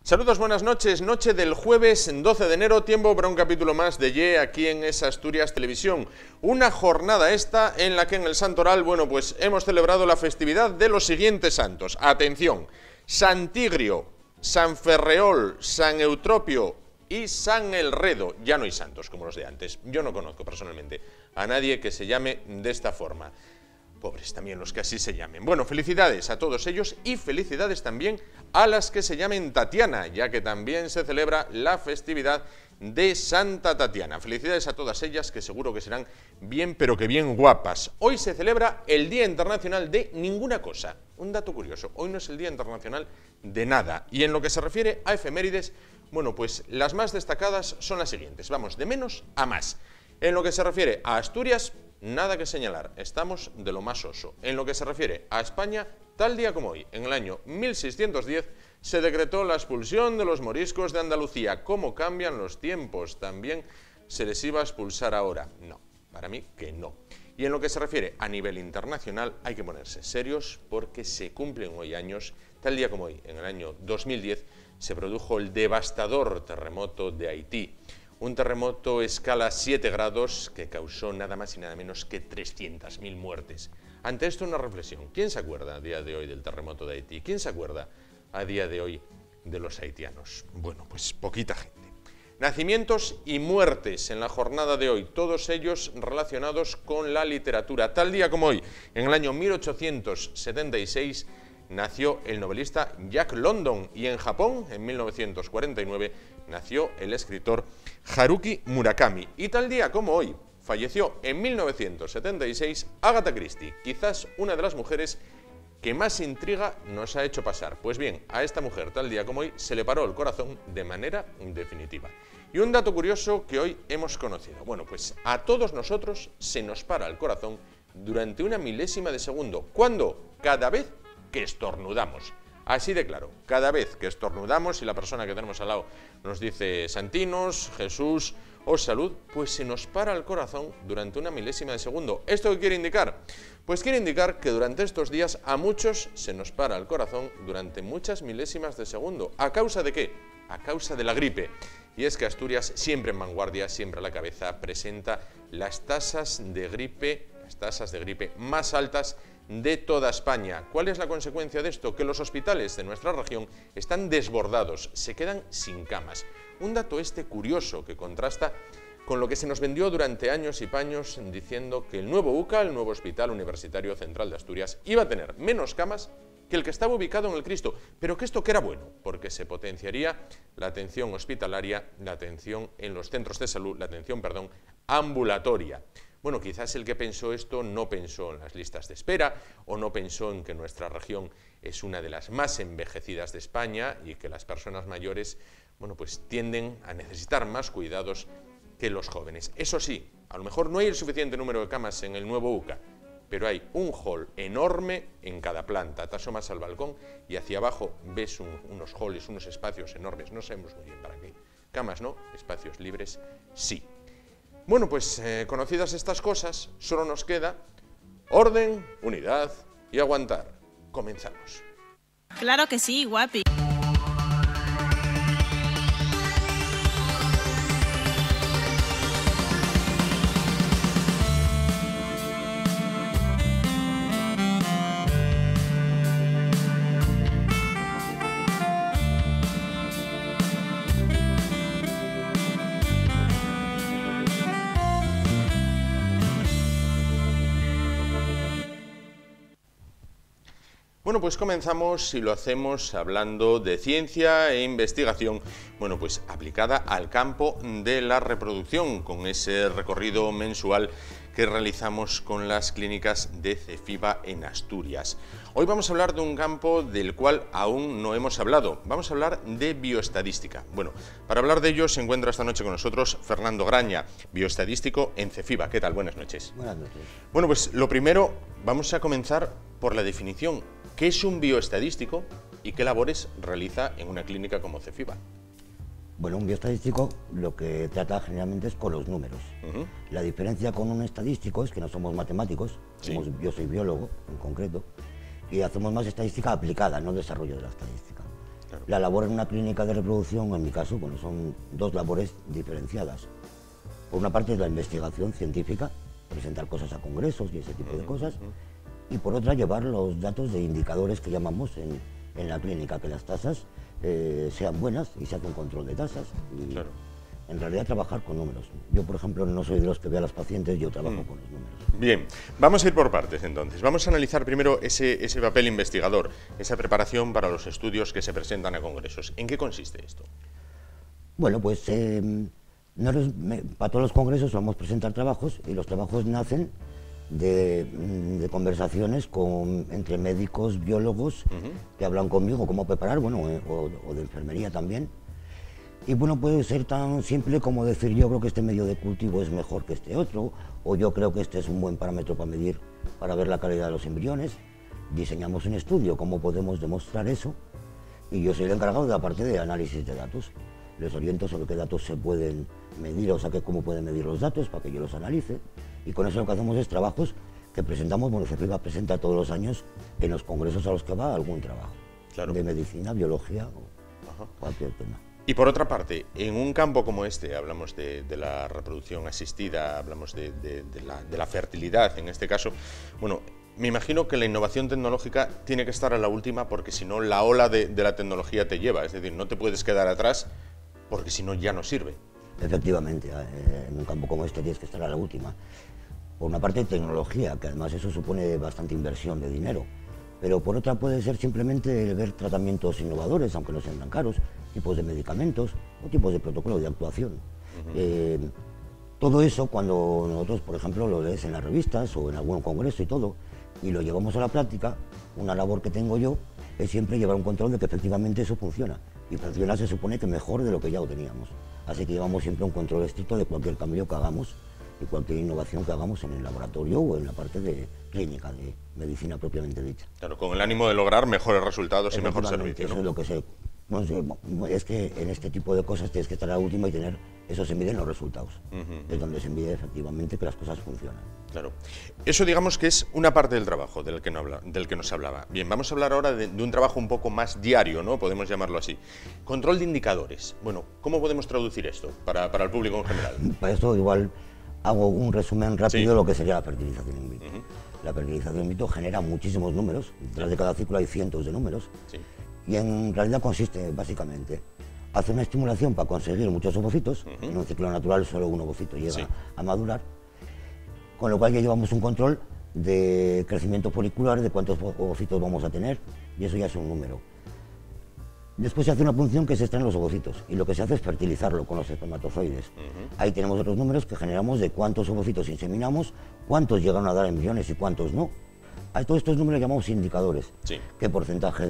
Saludos, buenas noches, noche del jueves 12 de enero, tiempo para un capítulo más de Ye aquí en Es Asturias Televisión. Una jornada esta en la que en el Santoral, bueno, pues hemos celebrado la festividad de los siguientes santos. Atención, San Tigrio, San Ferreol, San Eutropio y San Elredo. Ya no hay santos como los de antes. Yo no conozco personalmente a nadie que se llame de esta forma. Pobres también los que así se llamen. Bueno, felicidades a todos ellos y felicidades también a las que se llamen Tatiana, ya que también se celebra la festividad de Santa Tatiana. Felicidades a todas ellas, que seguro que serán bien, pero que bien guapas. Hoy se celebra el Día Internacional de Ninguna Cosa. Un dato curioso, hoy no es el Día Internacional de nada. Y en lo que se refiere a efemérides, bueno, pues las más destacadas son las siguientes. Vamos de menos a más. En lo que se refiere a Asturias, nada que señalar, estamos de lo más oso. En lo que se refiere a España, tal día como hoy, en el año 1610, se decretó la expulsión de los moriscos de Andalucía. ¿Cómo cambian los tiempos? ¿También se les iba a expulsar ahora? No, para mí que no. Y en lo que se refiere a nivel internacional, hay que ponerse serios porque se cumplen hoy años, tal día como hoy, en el año 2010, se produjo el devastador terremoto de Haití. Un terremoto escala 7 grados que causó nada más y nada menos que 300.000 muertes. Ante esto una reflexión. ¿Quién se acuerda a día de hoy del terremoto de Haití? ¿Quién se acuerda a día de hoy de los haitianos? Bueno, pues poquita gente. Nacimientos y muertes en la jornada de hoy, todos ellos relacionados con la literatura. Tal día como hoy, en el año 1876, nació el novelista Jack London y en Japón, en 1949, nació el escritor Haruki Murakami. Y tal día como hoy, falleció en 1976 Agatha Christie, quizás una de las mujeres que más intriga nos ha hecho pasar. Pues bien, a esta mujer, tal día como hoy, se le paró el corazón de manera definitiva. Y un dato curioso que hoy hemos conocido. Bueno, pues a todos nosotros se nos para el corazón durante una milésima de segundo. ¿Cuándo? Cada vez que estornudamos. Así de claro, cada vez que estornudamos y la persona que tenemos al lado nos dice Santinos, Jesús o salud, pues se nos para el corazón durante una milésima de segundo. ¿Esto qué quiere indicar? Pues quiere indicar que durante estos días a muchos se nos para el corazón durante muchas milésimas de segundo. ¿A causa de qué? A causa de la gripe. Y es que Asturias, siempre en vanguardia, siempre a la cabeza, presenta las tasas de gripe más altas de toda España. ¿Cuál es la consecuencia de esto? Que los hospitales de nuestra región están desbordados, se quedan sin camas. Un dato curioso que contrasta con lo que se nos vendió durante años y paños diciendo que el nuevo UCA, el nuevo Hospital Universitario Central de Asturias, iba a tener menos camas que el que estaba ubicado en el Cristo, pero que esto que era bueno, porque se potenciaría la atención hospitalaria, la atención en los centros de salud, la atención, ambulatoria. Bueno, quizás el que pensó esto no pensó en las listas de espera o no pensó en que nuestra región es una de las más envejecidas de España y que las personas mayores, bueno, pues tienden a necesitar más cuidados que los jóvenes. Eso sí, a lo mejor no hay el suficiente número de camas en el nuevo UCA, pero hay un hall enorme en cada planta. Te asomas al balcón y hacia abajo ves unos halls, unos espacios enormes. No sabemos muy bien para qué. Camas no, espacios libres sí. Bueno, pues conocidas estas cosas, solo nos queda orden, unidad y aguantar. Comenzamos. Claro que sí, guapi. Bueno, pues comenzamos y lo hacemos hablando de ciencia e investigación, bueno, pues aplicada al campo de la reproducción, con ese recorrido mensual que realizamos con las clínicas de Cefiba en Asturias. Hoy vamos a hablar de un campo del cual aún no hemos hablado. Vamos a hablar de bioestadística. Bueno, para hablar de ello se encuentra esta noche con nosotros Fernando Graña, bioestadístico en Cefiba. ¿Qué tal? Buenas noches. Buenas noches. Bueno, pues lo primero, vamos a comenzar por la definición. ¿Qué es un bioestadístico y qué labores realiza en una clínica como Cefiba? Bueno, un bioestadístico lo que trata generalmente es con los números. La diferencia con un estadístico es que no somos matemáticos, Sí. yo soy biólogo en concreto, y hacemos más estadística aplicada, no desarrollo de la estadística. Claro. La labor en una clínica de reproducción, en mi caso, bueno, son dos labores diferenciadas. Por una parte es la investigación científica, presentar cosas a congresos y ese tipo de cosas, y por otra llevar los datos de indicadores que llamamos en la clínica, que las tasas sean buenas y se hace un control de tasas. Y Claro. en realidad trabajar con números. Yo, por ejemplo, no soy de los que ve a los pacientes, yo trabajo con los números. Bien, vamos a ir por partes entonces. Vamos a analizar primero ese papel investigador, esa preparación para los estudios que se presentan a congresos. ¿En qué consiste esto? Bueno, pues para todos los congresos vamos a presentar trabajos y los trabajos nacen de conversaciones entre médicos, biólogos, que hablan conmigo cómo preparar, bueno, o de enfermería también. Y bueno, puede ser tan simple como decir yo creo que este medio de cultivo es mejor que este otro, o yo creo que este es un buen parámetro para medir, para ver la calidad de los embriones. Diseñamos un estudio, cómo podemos demostrar eso, y yo soy el encargado de la parte de análisis de datos. Les oriento sobre qué datos se pueden medir, o sea, cómo pueden medir los datos para que yo los analice. Y con eso lo que hacemos es trabajos que presentamos, bueno, CEFIBA presenta todos los años en los congresos a los que va algún trabajo. Claro. De medicina, biología o cualquier tema. Y por otra parte, en un campo como este, hablamos de la reproducción asistida, hablamos de la fertilidad en este caso, bueno, me imagino que la innovación tecnológica tiene que estar a la última porque si no la ola de la tecnología te lleva, es decir, no te puedes quedar atrás porque si no ya no sirve. Efectivamente, en un campo como este tienes que estar a la última. Por una parte tecnología, que además eso supone bastante inversión de dinero, pero por otra puede ser simplemente ver tratamientos innovadores, aunque no sean tan caros, tipos de medicamentos o tipos de protocolos de actuación. Todo eso cuando nosotros, por ejemplo, lo lees en las revistas o en algún congreso y todo, y lo llevamos a la práctica, una labor que tengo yo es siempre llevar un control de que efectivamente eso funciona. Y funciona se supone que mejor de lo que ya lo teníamos. Así que llevamos siempre un control estricto de cualquier cambio que hagamos y cualquier innovación que hagamos en el laboratorio o en la parte de clínica, de medicina propiamente dicha. Claro, con el ánimo de lograr mejores resultados y mejor servicio, ¿no? Eso es lo que sé. No sé, es que en este tipo de cosas tienes que estar a la última y tener, eso se mide en los resultados, es donde se mide efectivamente que las cosas funcionan. Claro. Eso digamos que es una parte del trabajo del que nos hablaba. Bien, vamos a hablar ahora de un trabajo un poco más diario, ¿no? Podemos llamarlo así. Control de indicadores. Bueno, ¿cómo podemos traducir esto para el público en general? Para esto igual hago un resumen rápido Sí. de lo que sería la fertilización in vitro. La fertilización in vitro genera muchísimos números, detrás de cada ciclo hay cientos de números. Sí. Y en realidad consiste básicamente hacer una estimulación para conseguir muchos ovocitos. En un ciclo natural solo un ovocito llega Sí. a madurar, con lo cual ya llevamos un control de crecimiento folicular, de cuántos ovocitos vamos a tener, y eso ya es un número. Después se hace una punción que se extraen los ovocitos, y lo que se hace es fertilizarlo con los espermatozoides. Ahí tenemos otros números que generamos de cuántos ovocitos inseminamos, cuántos llegaron a dar embriones y cuántos no. A todos estos números llamamos indicadores. Sí. ¿Qué porcentaje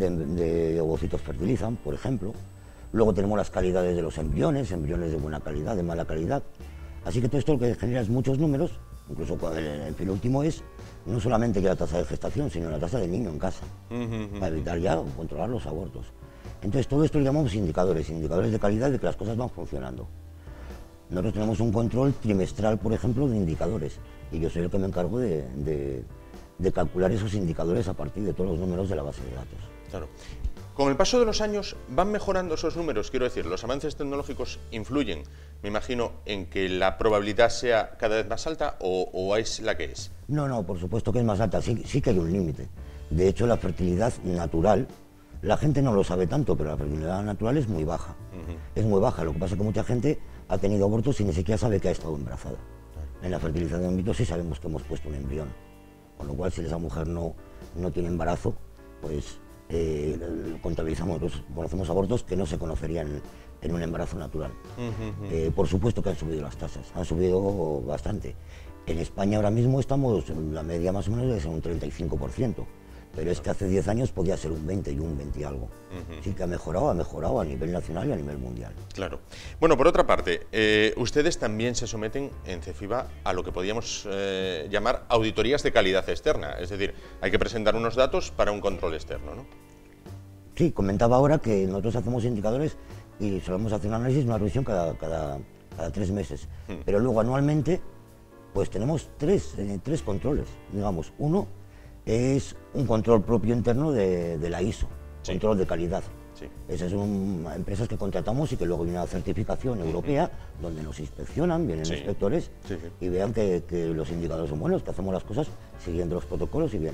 de ovocitos fertilizan, por ejemplo? Luego tenemos las calidades de los embriones de buena calidad, de mala calidad. Así que todo esto lo que genera es muchos números, incluso el fin último es no solamente ya la tasa de gestación, sino la tasa de niño en casa, para evitar ya o controlar los abortos. Entonces todo esto lo llamamos indicadores de calidad de que las cosas van funcionando. Nosotros tenemos un control trimestral, por ejemplo, de indicadores, y yo soy el que me encargo de calcular esos indicadores a partir de todos los números de la base de datos. Claro. Con el paso de los años van mejorando esos números, quiero decir, los avances tecnológicos influyen, me imagino, en que la probabilidad sea cada vez más alta o es la que es. No, por supuesto que es más alta, sí que hay un límite. De hecho, la fertilidad natural, la gente no lo sabe tanto, pero la fertilidad natural es muy baja. Es muy baja, lo que pasa es que mucha gente ha tenido abortos y ni siquiera sabe que ha estado embarazada. En la fertilización in vitro sí sabemos que hemos puesto un embrión, con lo cual si esa mujer no tiene embarazo, pues contabilizamos, conocemos abortos que no se conocerían en un embarazo natural. Por supuesto que han subido las tasas, han subido bastante. En España ahora mismo estamos, la media más o menos es un 35%, pero es que hace 10 años podía ser un 20 y un 20 y algo. Sí que ha mejorado a nivel nacional y a nivel mundial. Claro. Bueno, por otra parte, ustedes también se someten en CEFIBA a lo que podríamos llamar auditorías de calidad externa, es decir, hay que presentar unos datos para un control externo, ¿no? Sí, comentaba ahora que nosotros hacemos indicadores y solemos hacer un análisis, una revisión cada 3 meses, pero luego anualmente pues tenemos tres controles, digamos. Uno es un control propio interno de la ISO, Sí. control de calidad. Sí. Esas son empresas que contratamos y que luego viene una certificación europea donde nos inspeccionan, vienen inspectores y vean que los indicadores son buenos, que hacemos las cosas siguiendo los protocolos y bien.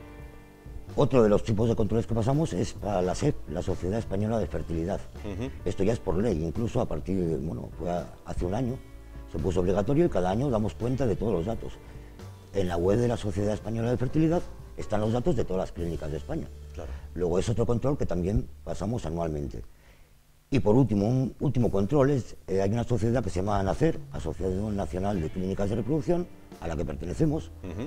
Otro de los tipos de controles que pasamos es para la SEF, la Sociedad Española de Fertilidad. Esto ya es por ley, incluso a partir de, fue hace un año, se puso obligatorio y cada año damos cuenta de todos los datos. En la web de la Sociedad Española de Fertilidad están los datos de todas las clínicas de España. Claro. Luego es otro control que también pasamos anualmente. Y por último, un último control es, hay una sociedad que se llama ANACER, Asociación Nacional de Clínicas de Reproducción, a la que pertenecemos,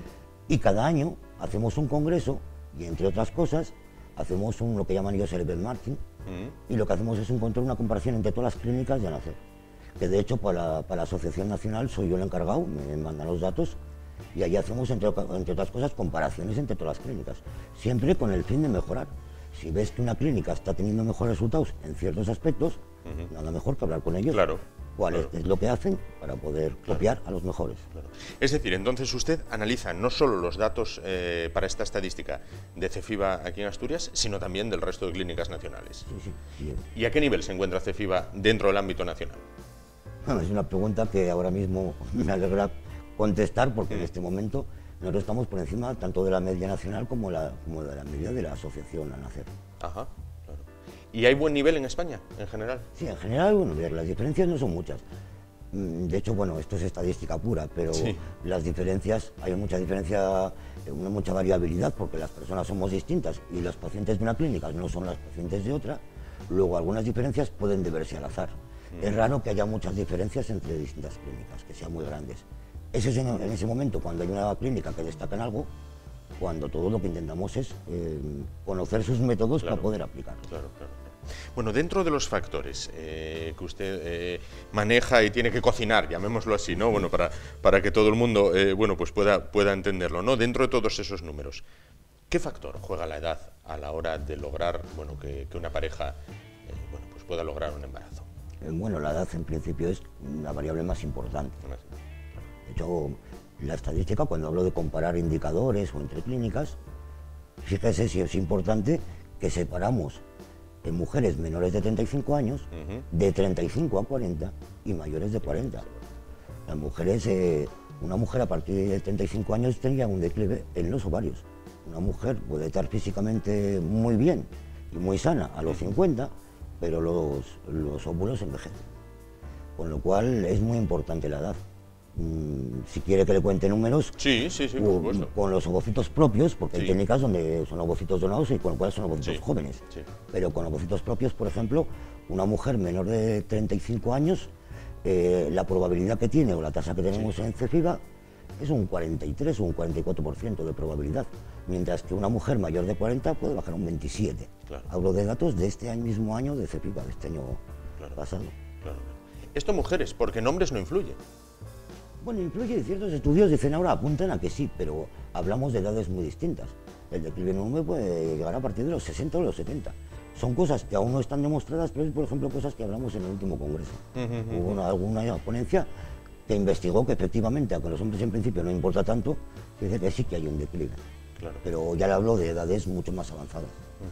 y cada año hacemos un congreso y, entre otras cosas, hacemos lo que llaman ellos el benchmarking, y lo que hacemos es un control, una comparación entre todas las clínicas de ANACER, que de hecho para la Asociación Nacional soy yo el encargado, me mandan los datos, y allí hacemos, entre otras cosas, comparaciones entre todas las clínicas, siempre con el fin de mejorar. Si ves que una clínica está teniendo mejores resultados en ciertos aspectos, nada mejor que hablar con ellos. Claro. ¿Cuál es lo que hacen para poder copiar a los mejores? Claro. Es decir, entonces usted analiza no solo los datos para esta estadística de Cefiba aquí en Asturias, sino también del resto de clínicas nacionales. Sí. ¿Y a qué nivel se encuentra Cefiba dentro del ámbito nacional? Bueno, es una pregunta que ahora mismo me alegra contestar, porque en este momento nosotros estamos por encima tanto de la media nacional como de la media de la asociación ANACER. Ajá, claro. ¿Y hay buen nivel en España, en general? Sí, en general, las diferencias no son muchas. De hecho, esto es estadística pura, pero las diferencias, hay mucha diferencia, mucha variabilidad, porque las personas somos distintas y los pacientes de una clínica no son los pacientes de otra. Luego, algunas diferencias pueden deberse al azar. Es raro que haya muchas diferencias entre distintas clínicas, que sean muy grandes. Eso es en ese momento, cuando hay una clínica que destaca en algo, cuando todo lo que intentamos es conocer sus métodos para poder aplicarlos. Claro. Bueno, dentro de los factores que usted maneja y tiene que cocinar, llamémoslo así, ¿no? Bueno, para que todo el mundo pues pueda entenderlo, ¿no? Dentro de todos esos números, ¿qué factor juega la edad a la hora de lograr que una pareja pues pueda lograr un embarazo? La edad en principio es la variable más importante. De hecho, la estadística, cuando hablo de comparar indicadores o entre clínicas, fíjese si es importante que separamos en mujeres menores de 35 años, de 35 a 40 y mayores de 40. Las mujeres, una mujer a partir de 35 años tendría un declive en los ovarios. Una mujer puede estar físicamente muy bien y muy sana a los 50, pero los óvulos envejecen. Con lo cual es muy importante la edad. Si quiere que le cuente números, sí, por supuesto. Con los ovocitos propios, porque hay técnicas donde son ovocitos donados y con lo cual son ovocitos jóvenes. Pero con ovocitos propios, por ejemplo, una mujer menor de 35 años, la probabilidad que tiene o la tasa que tenemos en Cefiba es un 43 o un 44% de probabilidad, mientras que una mujer mayor de 40 puede bajar a un 27%. Hablo de datos de este mismo año de Cefiba, de este año pasado. Esto mujeres, porque en hombres no influye. Influye, ciertos estudios dicen ahora, apuntan a que sí, pero hablamos de edades muy distintas. El declive en un hombre puede llegar a partir de los 60 o los 70. Son cosas que aún no están demostradas, pero es, por ejemplo, cosas que hablamos en el último congreso. Hubo alguna ponencia que investigó que efectivamente, aunque los hombres en principio no importa tanto, dice que sí que hay un declive. Pero ya le hablo de edades mucho más avanzadas.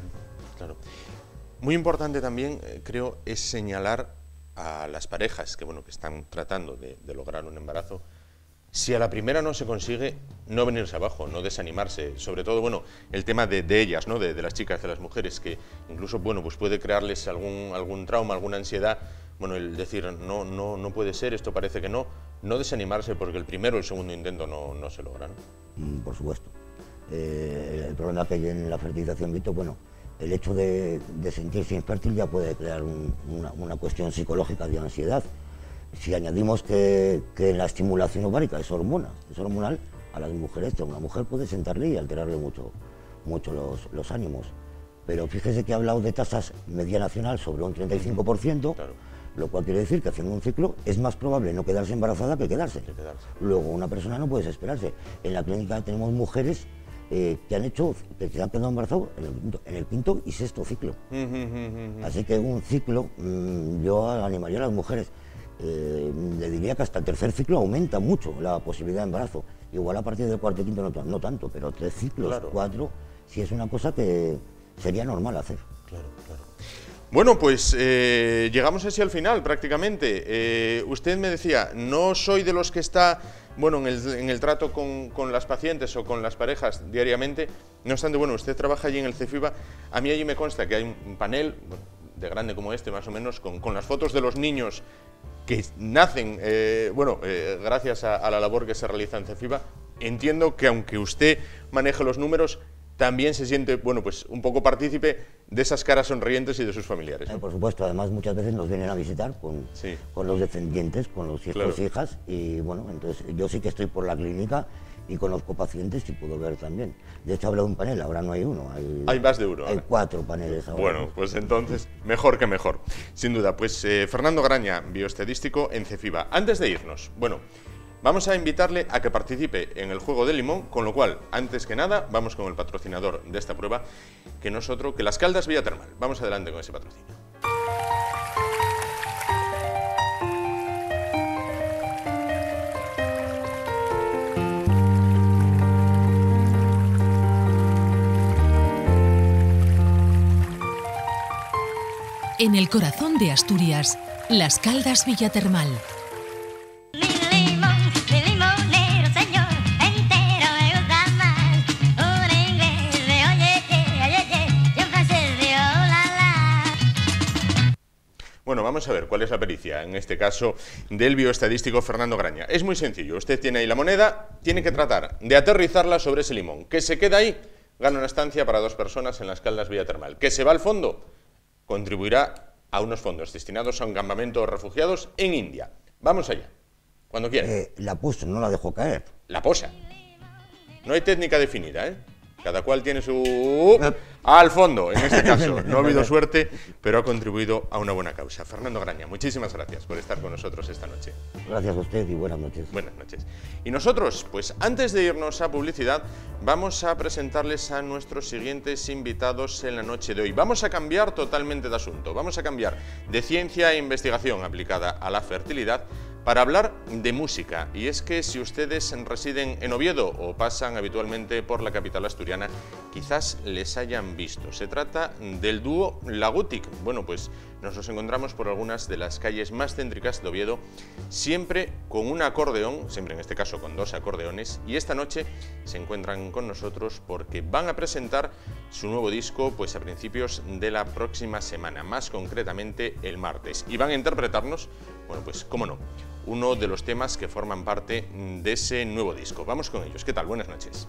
Muy importante también, creo, es señalar a las parejas que están tratando de lograr un embarazo, si a la primera no se consigue, no venirse abajo, no desanimarse, sobre todo el tema de ellas, ¿no? de las chicas, de las mujeres, que incluso pues puede crearles algún trauma, alguna ansiedad, el decir no puede ser, esto parece que no desanimarse porque el primero o el segundo intento no se logran. Por supuesto. El problema que hay en la fertilización in vitro, el hecho de sentirse infértil ya puede crear una cuestión psicológica de ansiedad. Si añadimos que la estimulación ovárica es hormonal, a las mujeres, una mujer puede sentarle y alterarle mucho los ánimos. Pero fíjese que he hablado de tasas media nacional sobre un 35%, lo cual quiere decir que haciendo un ciclo es más probable no quedarse embarazada que quedarse. Luego una persona no puede desesperarse. En la clínica tenemos mujeres que se han quedado embarazados en el quinto y sexto ciclo. Así que un ciclo, yo animaría a las mujeres, le diría que hasta el tercer ciclo aumenta mucho la posibilidad de embarazo. Igual a partir del cuarto y quinto no tanto, pero 3 ciclos, 4, sí es una cosa que sería normal hacer. Bueno, pues llegamos así al final prácticamente. Usted me decía, no soy de los que está, bueno, en el trato con las pacientes o con las parejas diariamente. No obstante, bueno, usted trabaja allí en el CEFIBA. A mí allí me consta que hay un panel, bueno, de grande como este más o menos, con las fotos de los niños que nacen, gracias a la labor que se realiza en CEFIBA. Entiendo que aunque usted maneje los números, también se siente, bueno, pues un poco partícipe de esas caras sonrientes y de sus familiares, ¿no? Por supuesto, además muchas veces nos vienen a visitar con los descendientes, con los hijos e hijas, y bueno, entonces yo sí que estoy por la clínica y conozco pacientes y puedo ver también. De hecho, hablo de un panel, ahora no hay uno. Hay más de uno. Hay 4 paneles ahora. Bueno, pues entonces, mejor que mejor. Sin duda, pues Fernando Graña, bioestadístico en CEFIBA. Antes de irnos, bueno, vamos a invitarle a que participe en el juego del limón, con lo cual, antes que nada, vamos con el patrocinador de esta prueba, que no es otro que Las Caldas Villa Termal. Vamos adelante con ese patrocinio. En el corazón de Asturias, Las Caldas Villa Termal. Bueno, vamos a ver cuál es la pericia, en este caso, del bioestadístico Fernando Graña. Es muy sencillo, usted tiene ahí la moneda, tiene que tratar de aterrizarla sobre ese limón. Que se queda ahí, gana una estancia para 2 personas en Las Caldas Villa Termal. Que se va al fondo, contribuirá a unos fondos destinados a un campamento de refugiados en India. Vamos allá, cuando quiera. La puso, no la dejó caer. La posa. No hay técnica definida, ¿eh? Cada cual tiene su... al fondo, en este caso. No ha habido suerte, pero ha contribuido a una buena causa. Fernando Graña, muchísimas gracias por estar con nosotros esta noche. Gracias a usted y buenas noches. Buenas noches. Y nosotros, pues antes de irnos a publicidad, vamos a presentarles a nuestros siguientes invitados en la noche de hoy. Vamos a cambiar totalmente de asunto. Vamos a cambiar de ciencia e investigación aplicada a la fertilidad para hablar de música. Y es que si ustedes residen en Oviedo o pasan habitualmente por la capital asturiana, quizás les hayan visto. Se trata del dúo Lagutic. Bueno, pues nos encontramos por algunas de las calles más céntricas de Oviedo, siempre con un acordeón, siempre en este caso con 2 acordeones, y esta noche se encuentran con nosotros porque van a presentar su nuevo disco pues a principios de la próxima semana, más concretamente el martes, y van a interpretarnos, bueno, pues cómo no, uno de los temas que forman parte de ese nuevo disco. Vamos con ellos. ¿Qué tal? Buenas noches.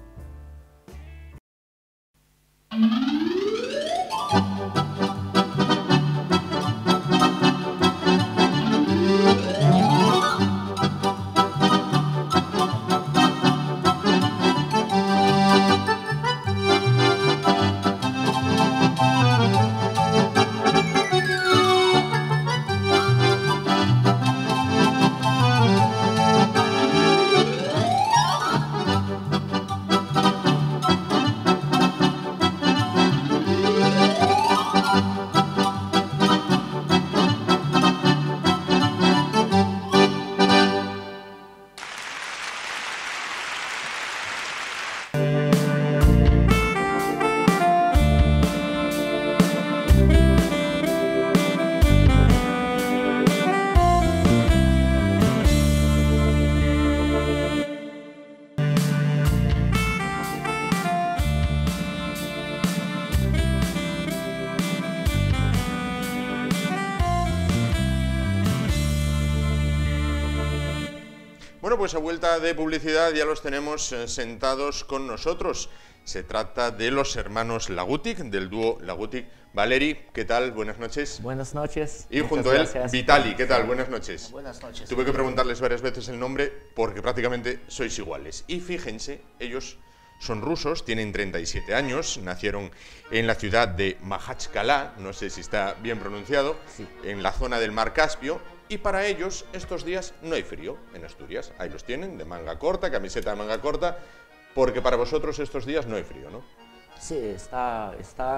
Bueno, pues a vuelta de publicidad ya los tenemos sentados con nosotros. Se trata de los hermanos Lagutic, del dúo Lagutic. Valeri, ¿qué tal? Buenas noches. Buenas noches. Y junto a él, Vitali, ¿qué tal? Buenas noches. Buenas noches. Tuve que preguntarles varias veces el nombre porque prácticamente sois iguales. Y fíjense, ellos son rusos, tienen 37 años, nacieron en la ciudad de Majachkalá, no sé si está bien pronunciado, sí, en la zona del Mar Caspio, y para ellos estos días no hay frío en Asturias. Ahí los tienen, de manga corta, camiseta de manga corta, porque para vosotros estos días no hay frío, ¿no? Sí, está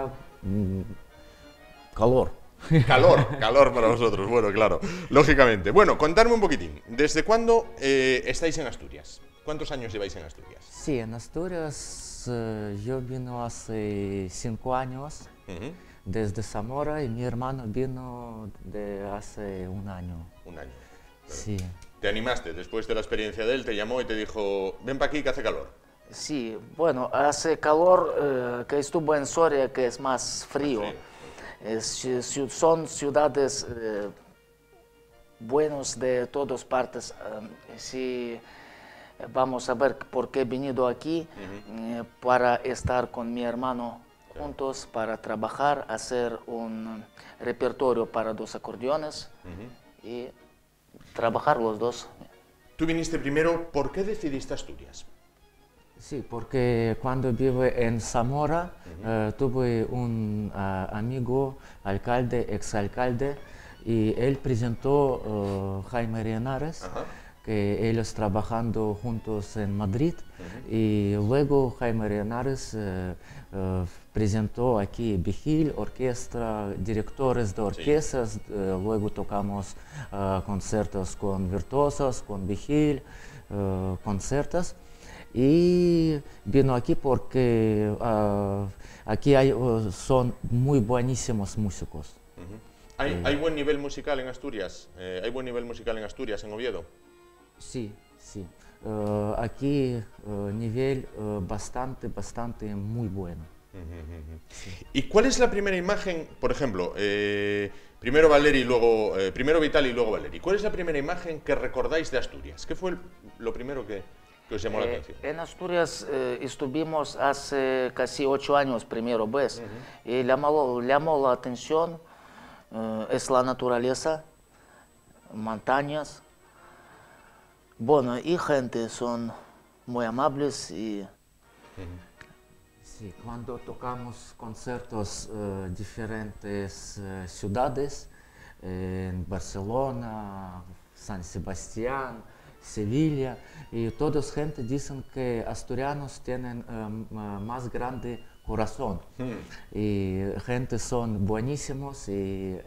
calor. Calor para vosotros, bueno, claro, lógicamente. Bueno, contadme un poquitín, ¿desde cuándo estáis en Asturias? ¿Cuántos años lleváis en Asturias? Sí, en Asturias yo vine hace 5 años. desde Zamora y mi hermano vino de hace un año. Un año. Claro. Sí. ¿Te animaste después de la experiencia de él? Te llamó y te dijo, ven para aquí que hace calor. Sí, bueno, hace calor que estuvo en Soria, que es más frío. Son ciudades buenas de todas partes. Sí, vamos a ver por qué he venido aquí, para estar con mi hermano juntos, para trabajar, hacer un repertorio para 2 acordeones y trabajar los dos. Tú viniste primero, ¿por qué decidiste Asturias? Sí, porque cuando vive en Zamora tuve un amigo, alcalde, exalcalde, y él presentó Jaime Arenares, que ellos trabajando juntos en Madrid, y luego Jaime Arenares presentó aquí Vigil, orquesta, directores de orquestas, luego tocamos conciertos con virtuosos, con Vigil, conciertos. Y vino aquí porque aquí son muy buenísimos músicos. ¿Hay buen nivel musical en Asturias? ¿Hay buen nivel musical en Asturias, en Oviedo? Sí, sí. Aquí nivel bastante muy bueno. ¿Y cuál es la primera imagen, por ejemplo, primero Valeri, luego, primero Vitali y luego Valeri? ¿Cuál es la primera imagen que recordáis de Asturias? ¿Qué fue lo primero que os llamó la atención? En Asturias estuvimos hace casi 8 años primero vez, y llamó la atención es la naturaleza, montañas, bueno, y gente son muy amables y... Sí, cuando tocamos conciertos en diferentes ciudades, en Barcelona, San Sebastián, Sevilla, y todos gente dicen que asturianos tienen más grande corazón, y gente son buenísimos y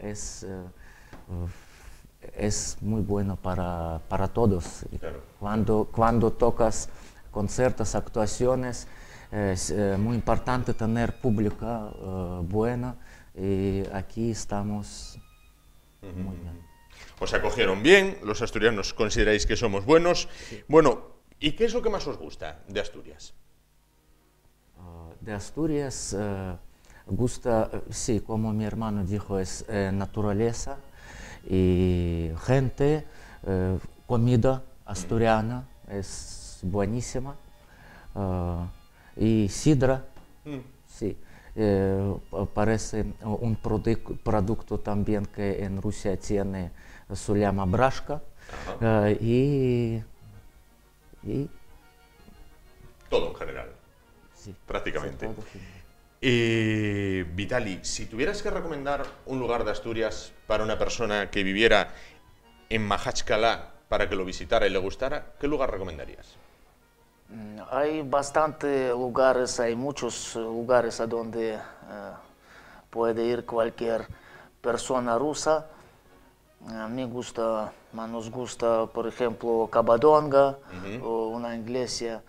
es muy bueno para todos. Claro. Cuando tocas conciertos, actuaciones, es muy importante tener público buena, y aquí estamos muy bien. Os acogieron bien, los asturianos consideráis que somos buenos. Sí. Bueno, ¿y qué es lo que más os gusta de Asturias? De Asturias gusta, sí, como mi hermano dijo, es naturaleza y gente, comida asturiana es buenísima, y sidra, sí. Parece un producto también que en Rusia tiene, se llama brashka, y todo en general, sí, prácticamente. Sí, Vitali, si tuvieras que recomendar un lugar de Asturias para una persona que viviera en Majachkalá para que lo visitara y le gustara, ¿qué lugar recomendarías? Hay bastantes lugares, hay muchos lugares a donde puede ir cualquier persona rusa. A mí nos gusta, por ejemplo, Covadonga, o una iglesia,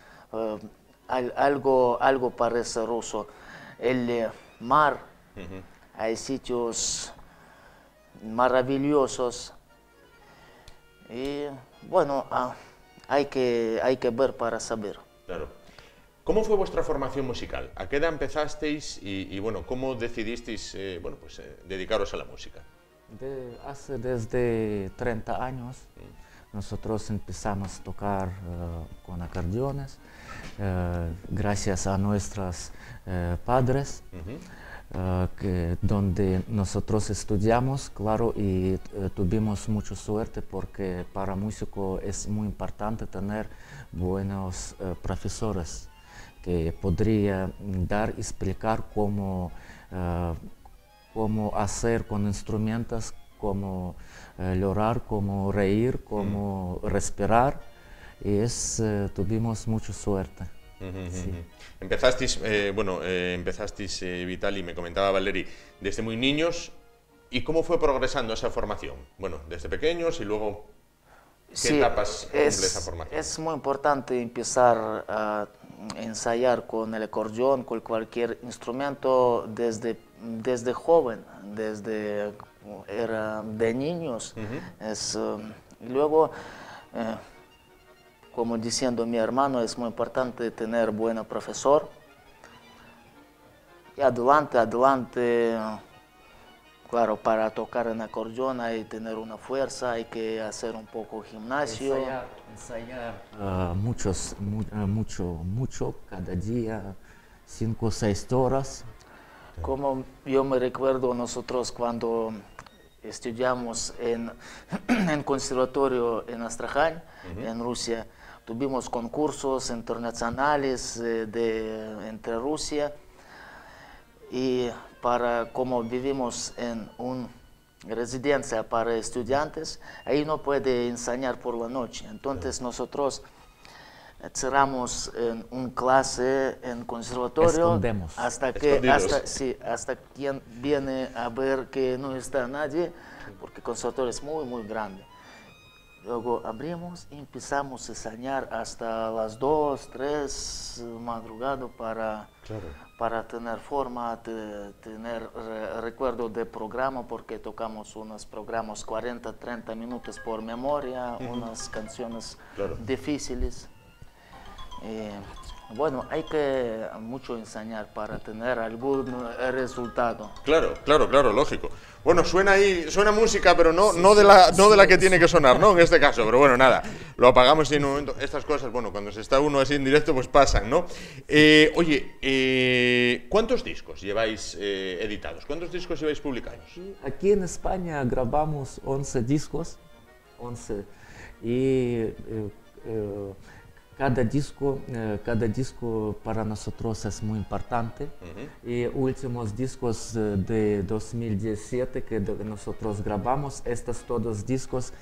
algo parece ruso. El mar, hay sitios maravillosos. Y bueno, hay que ver para saber. Claro. ¿Cómo fue vuestra formación musical? ¿A qué edad empezasteis y bueno, cómo decidisteis dedicaros a la música? Desde 30 años nosotros empezamos a tocar con acordeones, gracias a nuestros padres, donde nosotros estudiamos, claro, y tuvimos mucha suerte porque para músico es muy importante tener buenos profesores que podrían explicar cómo hacer con instrumentos, cómo llorar, cómo reír, cómo respirar, y tuvimos mucha suerte. Sí. Empezasteis, Vitali, me comentaba Valeri, desde muy niños, ¿y cómo fue progresando esa formación? Bueno, desde pequeños y luego, ¿qué etapas cumple esa formación? Es muy importante empezar a ensayar con el acordeón, con cualquier instrumento desde desde joven, desde era de niños. Y luego, como diciendo mi hermano, es muy importante tener buen profesor. Y adelante, claro, para tocar en acordeón hay que tener una fuerza, hay que hacer un poco gimnasio. Ensayar mucho, cada día, 5 o 6 horas. Como yo me recuerdo nosotros cuando estudiamos en conservatorio en Astraján, en Rusia, tuvimos concursos internacionales entre Rusia, y como vivimos en una residencia para estudiantes, ahí no puede ensayar por la noche. Entonces nosotros cerramos en una clase en conservatorio. Escondemos. hasta quien viene a ver que no está nadie, porque el conservatorio es muy, muy grande. Luego abrimos y empezamos a ensayar hasta las 2, 3 madrugada para tener forma, tener recuerdo de programa, porque tocamos unos programas 40, 30 minutos por memoria, unas canciones difíciles. Bueno, hay que mucho ensayar para tener algún resultado. Claro, lógico. Bueno, suena música, pero no de la que tiene que sonar, ¿no? En este caso, pero bueno, nada, lo apagamos y en un momento, estas cosas, bueno, cuando se está uno así en directo, pues pasan, ¿no? Oye, ¿cuántos discos lleváis editados? ¿Cuántos discos lleváis publicados? Aquí en España grabamos 11 discos, y cada disco para nosotros es muy importante. Y últimos discos de 2017 que nosotros grabamos, estos todos discos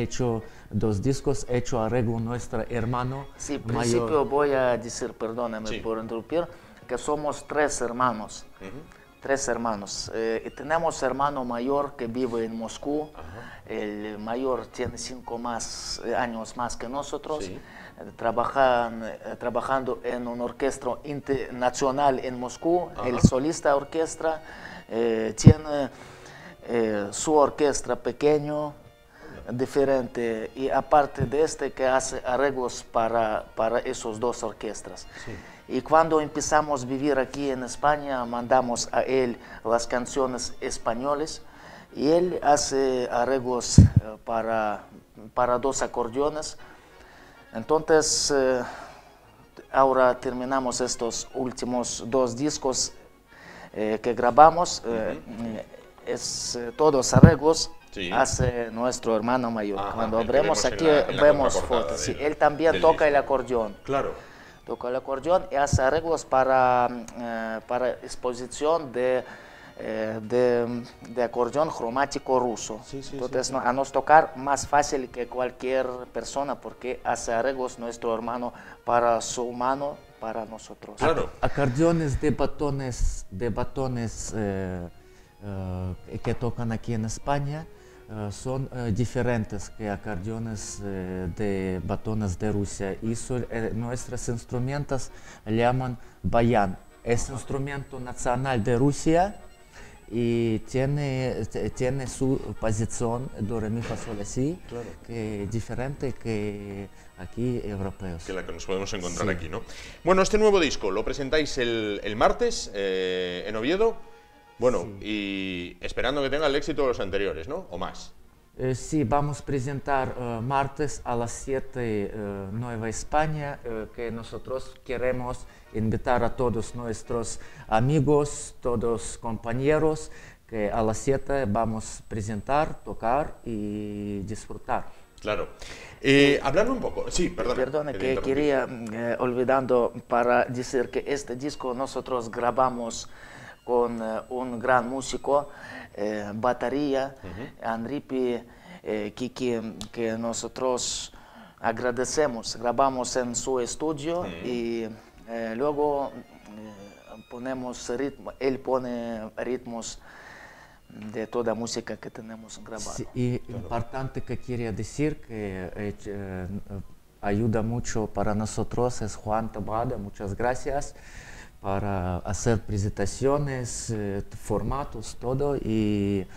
hecho arreglo nuestro hermano Sí, en mayor. principio voy a decir, perdóname por interrumpir, que somos 3 hermanos. 3 hermanos. Y tenemos hermano mayor que vive en Moscú. El mayor tiene 5 años más que nosotros. Sí. Trabajando en una orquesta internacional en Moscú. El solista orquesta tiene su orquesta pequeño, diferente, y aparte de que hace arreglos para esos 2 orquestas. Sí. Y cuando empezamos a vivir aquí en España, mandamos a él las canciones españolas, y él hace arreglos para 2 acordeones. Entonces, ahora terminamos estos últimos 2 discos que grabamos. Todos arreglos hace nuestro hermano mayor. Cuando abrimos aquí vemos fotos. Sí, él también toca el acordeón. Claro. Toca el acordeón y hace arreglos para exposición de acordeón cromático ruso. Entonces, a nos tocar más fácil que cualquier persona, porque hace arreglos nuestro hermano para su mano, para nosotros. Claro. Acordeones de batones que tocan aquí en España son diferentes que acordeones de batones de Rusia, y nuestros instrumentos llaman bayan. Es instrumento nacional de Rusia y tiene su posición do, re, mi, fa, sol, si, que diferente que aquí europeos. Que la que nos podemos encontrar aquí, ¿no? Bueno, este nuevo disco lo presentáis el martes en Oviedo. Bueno, y esperando que tenga el éxito de los anteriores, ¿no? O más. Sí, vamos a presentar martes a las 7 Nueva España, que nosotros queremos invitar a todos nuestros amigos, todos compañeros, que a las 7 vamos a presentar, tocar y disfrutar. Claro. Hablando un poco, sí, perdona. Perdona, que quería, olvidando, para decir que este disco nosotros grabamos con un gran músico, batería, Andripi, que nosotros agradecemos. Grabamos en su estudio y luego ponemos ritmo, él pone ritmos de toda música que tenemos grabada. Sí, y importante que quería decir que ayuda mucho para nosotros es Juan Tabada, muchas gracias, para hacer presentaciones, formatos, todo. Y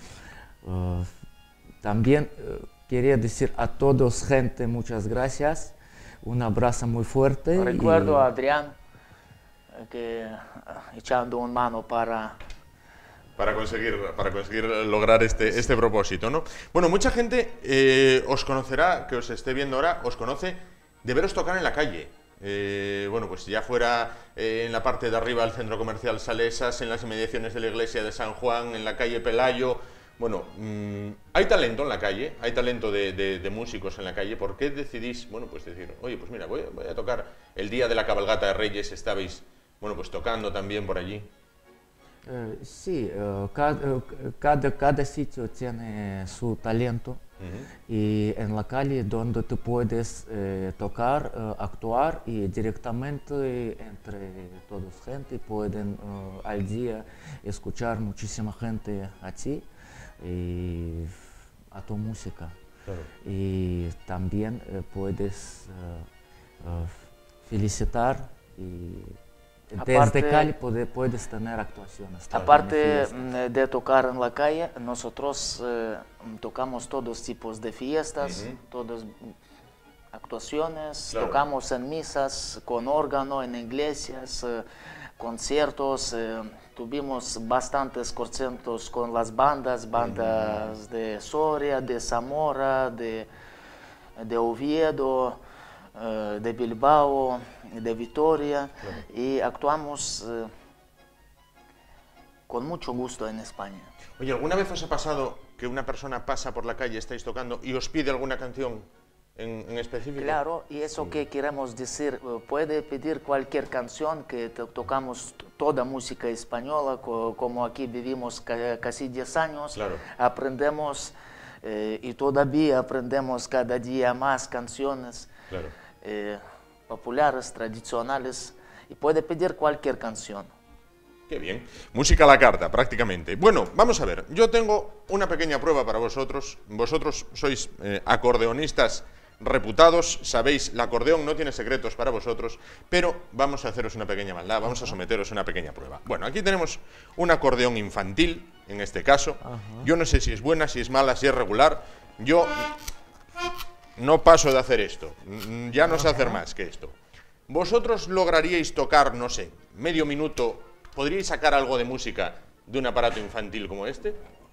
también quería decir a todos, gente, muchas gracias. Un abrazo muy fuerte. Recuerdo a Adrián que echando una mano para conseguir lograr este propósito, ¿no? Bueno, mucha gente os conocerá, que os esté viendo ahora, os conoce de veros tocar en la calle. Bueno, pues ya fuera en la parte de arriba del centro comercial Salesas, en las inmediaciones de la iglesia de San Juan, en la calle Pelayo. Bueno, hay talento en la calle, hay talento de músicos en la calle. ¿Por qué decidís, bueno, pues decir, oye, pues mira, voy a tocar el día de la cabalgata de Reyes, estabais, bueno, pues tocando también por allí? Sí, cada sitio tiene su talento. Y en la calle donde tú puedes tocar, actuar y directamente entre todos gente pueden al día escuchar muchísima gente a ti y a tu música. Claro. Y también puedes felicitar y desde calle puedes tener actuaciones. Aparte de tocar en la calle, nosotros tocamos todos tipos de fiestas, todas actuaciones, tocamos en misas, con órgano, en iglesias, conciertos, tuvimos bastantes conciertos con las bandas de Soria, de Zamora, de Oviedo, de Bilbao, de Vitoria, y actuamos con mucho gusto en España. Oye, ¿alguna vez os ha pasado que una persona pasa por la calle, estáis tocando y os pide alguna canción en específico? Claro, y eso que queremos decir, puede pedir cualquier canción, que tocamos toda música española, como aquí vivimos casi 10 años, aprendemos y todavía aprendemos cada día más canciones. Populares, tradicionales, y puede pedir cualquier canción. Qué bien. Música a la carta, prácticamente. Bueno, vamos a ver. Yo tengo una pequeña prueba para vosotros. Vosotros sois acordeonistas reputados, sabéis, el acordeón no tiene secretos para vosotros, pero vamos a haceros una pequeña maldad, vamos a someteros a una pequeña prueba. Bueno, aquí tenemos un acordeón infantil, en este caso. Yo no sé si es buena, si es mala, si es regular. Yo no paso de hacer esto, ya no sé hacer más que esto. ¿Vosotros lograríais tocar, no sé, medio minuto, podríais sacar algo de música de un aparato infantil como este?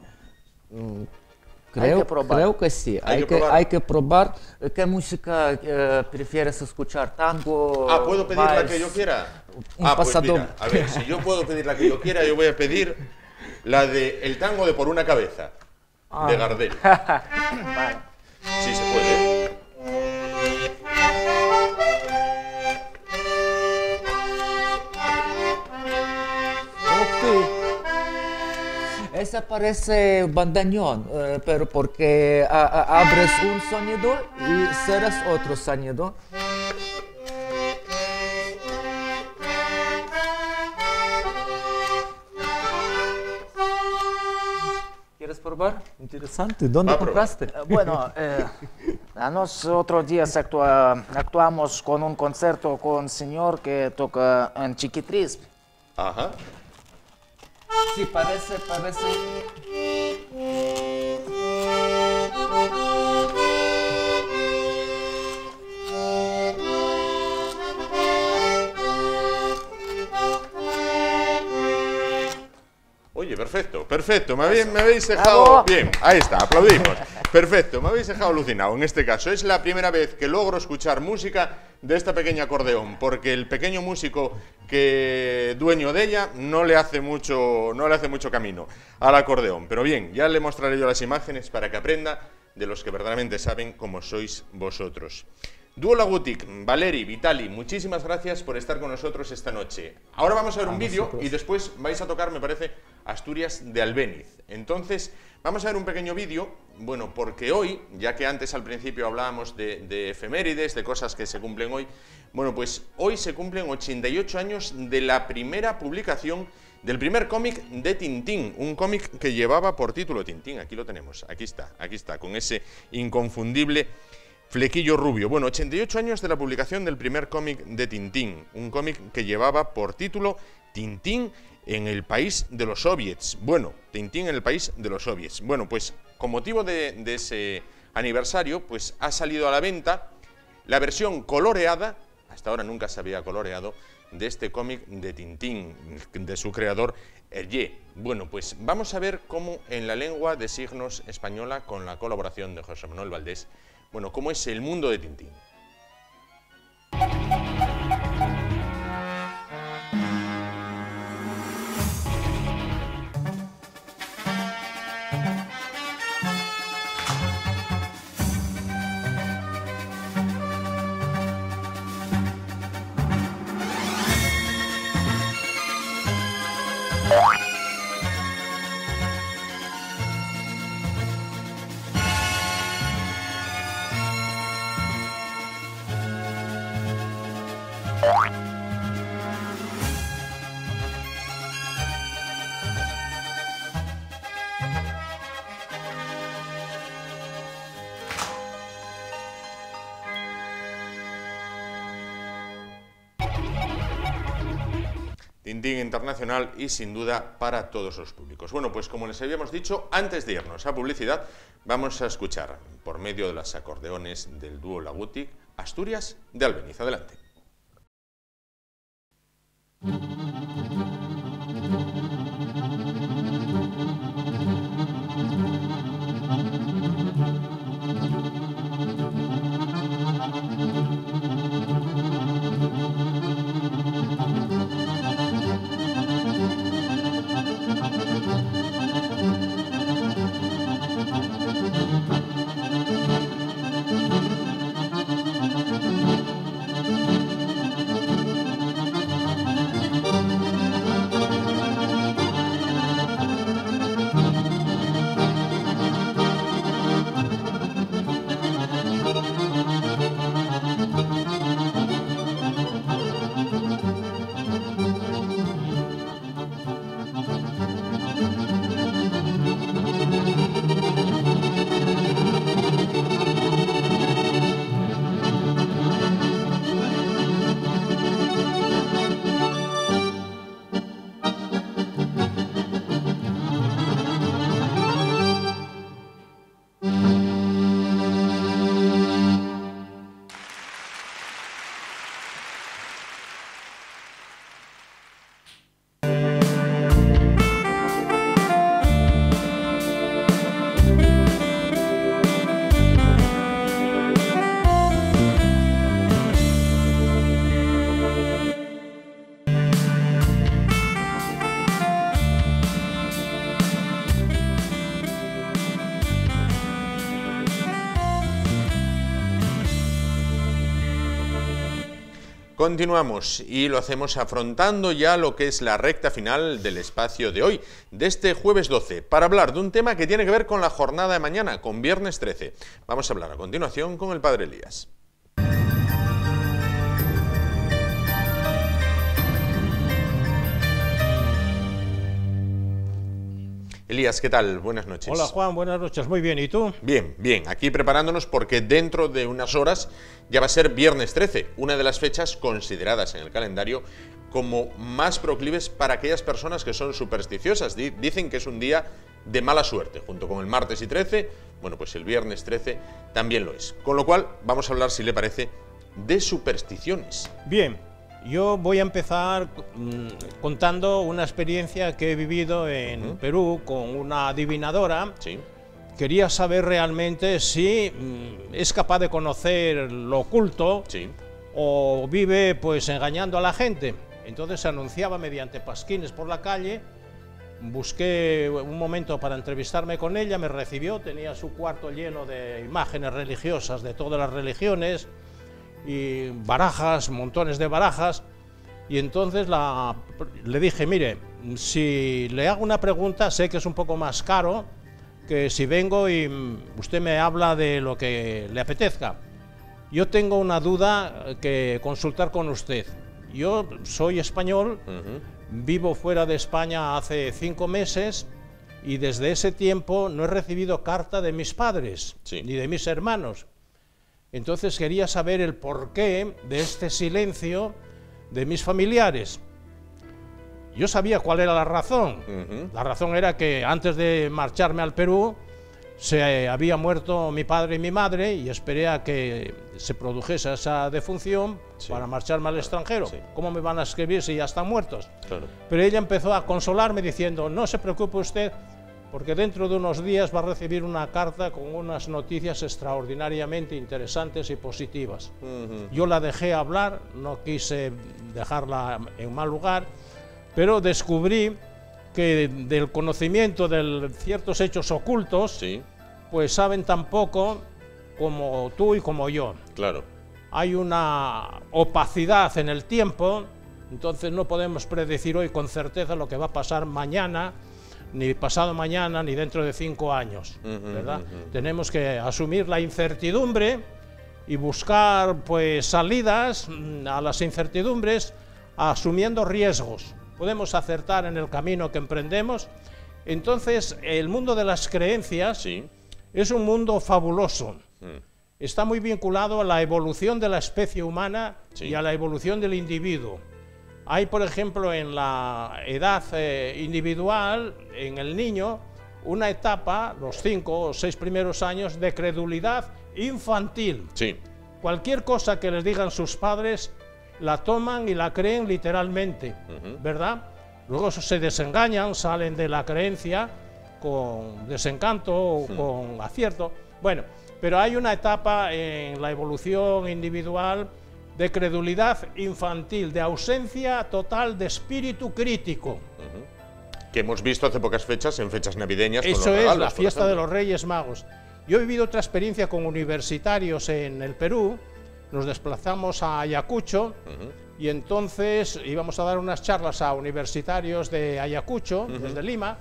Creo que sí, hay que probar. ¿Qué música prefieres escuchar? ¿Tango? ¿Puedo pedir la que yo quiera? Pues mira, a ver, si yo puedo pedir la que yo quiera, yo voy a pedir la de El tango de Por una cabeza, de Gardel. Vale. Sí se puede. Esa parece bandoneón, pero porque abres un sonido y cerras otro sonido. ¿Quieres probar? Interesante. ¿Dónde compraste? Bueno, nosotros días actuamos con un concierto con un señor que toca en Chiquitriz. Ajá. Sí, parece. Oye, perfecto, me habéis dejado... Bien, ahí está, aplaudimos. Perfecto, me habéis dejado alucinado. En este caso, es la primera vez que logro escuchar música de esta pequeña acordeón, porque el pequeño músico dueño de ella no le hace mucho camino al acordeón. Pero bien, ya le mostraré yo las imágenes para que aprenda de los que verdaderamente saben como sois vosotros. Dúo Lagutic, Valeri, Vitali, muchísimas gracias por estar con nosotros esta noche. Ahora vamos a ver un vídeo y después vais a tocar, me parece, Asturias de Albéniz. Entonces, vamos a ver un pequeño vídeo, bueno, porque hoy, ya que antes al principio hablábamos de efemérides, de cosas que se cumplen hoy, bueno, pues hoy se cumplen 88 años de la primera publicación del primer cómic de Tintín, un cómic que llevaba por título Tintín, aquí lo tenemos, aquí está, con ese inconfundible Flequillo Rubio. Bueno, 88 años de la publicación del primer cómic de Tintín, un cómic que llevaba por título Tintín en el país de los soviets. Bueno, Tintín en el país de los soviets. Bueno, pues con motivo de ese aniversario, pues ha salido a la venta la versión coloreada, hasta ahora nunca se había coloreado, de este cómic de Tintín, de su creador Hergé. Bueno, pues vamos a ver cómo en la lengua de signos española, con la colaboración de José Manuel Valdés, bueno, cómo es el mundo de Tintín. Tintín internacional y sin duda para todos los públicos. Bueno, pues como les habíamos dicho, antes de irnos a publicidad, vamos a escuchar por medio de los acordeones del dúo Laguti, Asturias de Albeniz. Adelante. Continuamos y lo hacemos afrontando ya lo que es la recta final del espacio de hoy, de este jueves 12, para hablar de un tema que tiene que ver con la jornada de mañana, con viernes 13. Vamos a hablar a continuación con el padre Elías. Elías, ¿qué tal? Buenas noches. Hola Juan, buenas noches. Muy bien, ¿y tú? Bien, bien. Aquí preparándonos porque dentro de unas horas ya va a ser viernes 13, una de las fechas consideradas en el calendario como más proclives para aquellas personas que son supersticiosas. Dicen que es un día de mala suerte, junto con el martes y 13, bueno, pues el viernes 13 también lo es. Con lo cual vamos a hablar, si le parece, de supersticiones. Bien. Yo voy a empezar contando una experiencia que he vivido en Perú con una adivinadora. Sí. Quería saber realmente si es capaz de conocer lo oculto, sí, o vive pues engañando a la gente. Entonces se anunciaba mediante pasquines por la calle. Busqué un momento para entrevistarme con ella, me recibió, tenía su cuarto lleno de imágenes religiosas de todas las religiones, y barajas, montones de barajas, y entonces le dije, mire, si le hago una pregunta, sé que es un poco más caro que si vengo y usted me habla de lo que le apetezca. Yo tengo una duda que consultar con usted. Yo soy español, vivo fuera de España hace 5 meses, y desde ese tiempo no he recibido carta de mis padres, sí, ni de mis hermanos. Entonces quería saber el porqué de este silencio de mis familiares. Yo sabía cuál era la razón. La razón era que antes de marcharme al Perú se había muerto mi padre y mi madre y esperé a que se produjese esa defunción para marcharme al extranjero. ¿Cómo me van a escribir si ya están muertos? Claro. Pero ella empezó a consolarme diciendo, no se preocupe usted, porque dentro de unos días va a recibir una carta con unas noticias extraordinariamente interesantes y positivas. Yo la dejé hablar, no quise dejarla en mal lugar, pero descubrí que del conocimiento de ciertos hechos ocultos, pues saben tan poco como tú y como yo. Claro. Hay una opacidad en el tiempo, entonces no podemos predecir hoy con certeza lo que va a pasar mañana, ni pasado mañana, ni dentro de 5 años, ¿verdad? Tenemos que asumir la incertidumbre y buscar, pues, salidas a las incertidumbres asumiendo riesgos. Podemos acertar en el camino que emprendemos. Entonces, el mundo de las creencias es un mundo fabuloso. Está muy vinculado a la evolución de la especie humana y a la evolución del individuo. Hay, por ejemplo, en la edad individual, en el niño, una etapa, los 5 o 6 primeros años, de credulidad infantil. Cualquier cosa que les digan sus padres, la toman y la creen literalmente, ¿verdad? Luego se desengañan, salen de la creencia con desencanto o con acierto. Bueno, pero hay una etapa en la evolución individual de credulidad infantil, de ausencia total de espíritu crítico. Que hemos visto hace pocas fechas, en fechas navideñas. Eso con los regalos, es la fiesta de los Reyes Magos. Yo he vivido otra experiencia con universitarios en el Perú. Nos desplazamos a Ayacucho y entonces íbamos a dar unas charlas a universitarios de Ayacucho, desde Lima,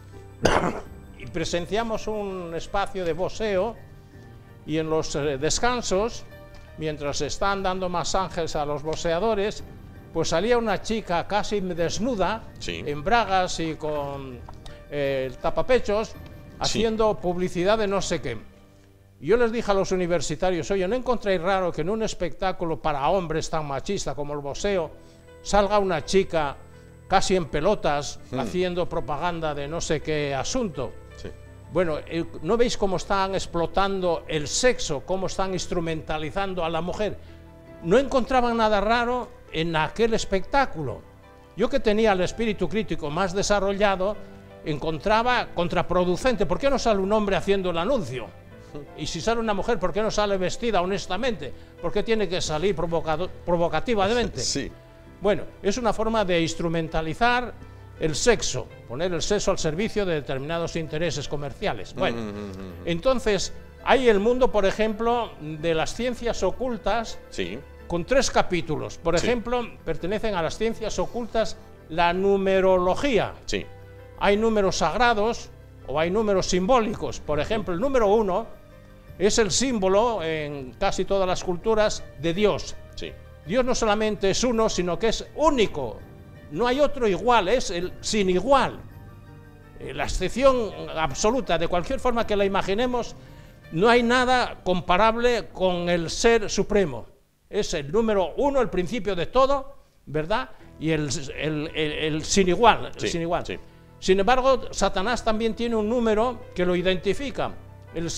y presenciamos un espacio de boxeo, y en los descansos, mientras están dando masajes a los boxeadores, pues salía una chica casi desnuda, en bragas y con el tapapechos, haciendo publicidad de no sé qué. Yo les dije a los universitarios, oye, ¿no encontráis raro que en un espectáculo para hombres tan machista como el boxeo salga una chica casi en pelotas haciendo propaganda de no sé qué asunto? Bueno, ¿no veis cómo están explotando el sexo, cómo están instrumentalizando a la mujer? No encontraban nada raro en aquel espectáculo. Yo, que tenía el espíritu crítico más desarrollado, encontraba contraproducente. ¿Por qué no sale un hombre haciendo el anuncio? Y si sale una mujer, ¿por qué no sale vestida honestamente? ¿Por qué tiene que salir provocativamente? Bueno, es una forma de instrumentalizar el sexo, poner el sexo al servicio de determinados intereses comerciales. Bueno, entonces hay el mundo, por ejemplo, de las ciencias ocultas, con 3 capítulos. Por ejemplo, pertenecen a las ciencias ocultas la numerología. Hay números sagrados o hay números simbólicos. Por ejemplo, el número 1 es el símbolo en casi todas las culturas de Dios. Dios no solamente es uno, sino que es único. No hay otro igual, es el sin igual. La excepción absoluta, de cualquier forma que la imaginemos, no hay nada comparable con el Ser Supremo. Es el número 1, el principio de todo, ¿verdad? Y el sin igual. Sin igual. Sin embargo, Satanás también tiene un número que lo identifica, el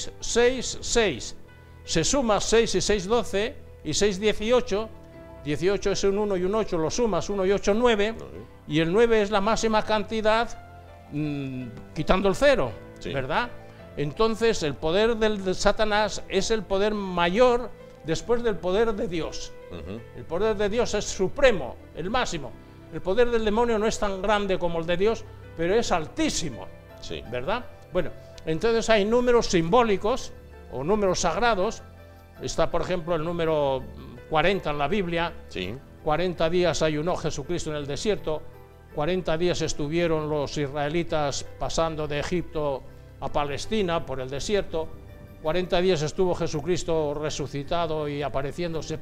666. Se suma 6 y 6, 12, y 6, 18. 18 es un 1 y un 8, lo sumas, 1 y 8, 9, y el 9 es la máxima cantidad quitando el 0, ¿verdad? Entonces el poder de Satanás es el poder mayor después del poder de Dios. El poder de Dios es supremo, el máximo. El poder del demonio no es tan grande como el de Dios, pero es altísimo, ¿verdad? Bueno, entonces hay números simbólicos o números sagrados. Está, por ejemplo, el número 40 en la Biblia. 40 días ayunó Jesucristo en el desierto. 40 días estuvieron los israelitas pasando de Egipto a Palestina por el desierto. 40 días estuvo Jesucristo resucitado y apareciéndose